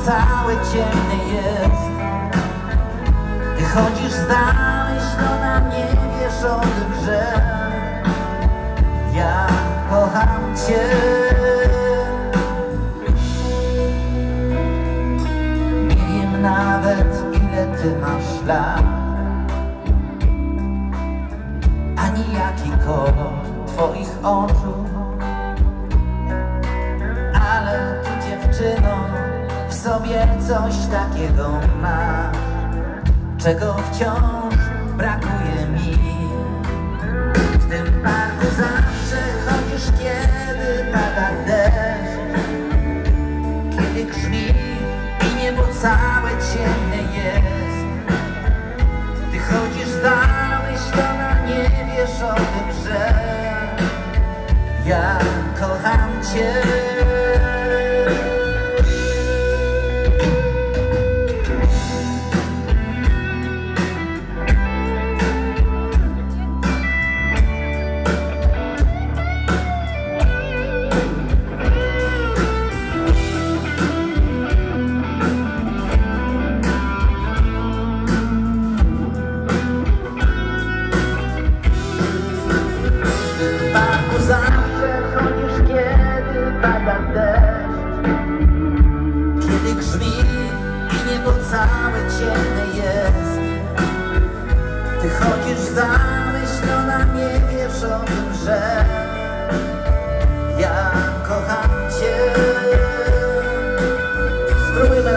całe ciemne jest. Ty chodzisz zamyślona, nie wiesz o tym, że ja kocham cię. Nie wiem nawet, ile ty masz lat, ani jaki kolor twoich oczu, ale ty, dziewczyno, w sobie coś takiego masz, czego wciąż brakuje mi. W tym parku zawsze chodzisz, kiedy pada deszcz, kiedy grzmi i niebo całe ciemne jest. Ty chodzisz zamyślona, nie wiesz o tym, że ja kocham cię. Zawsze chodzisz, kiedy pada deszcz, kiedy grzmi i niebo całe ciemne jest. Ty chodzisz zamyślona, nie wiesz o tym, że ja kocham cię. Spróbujmy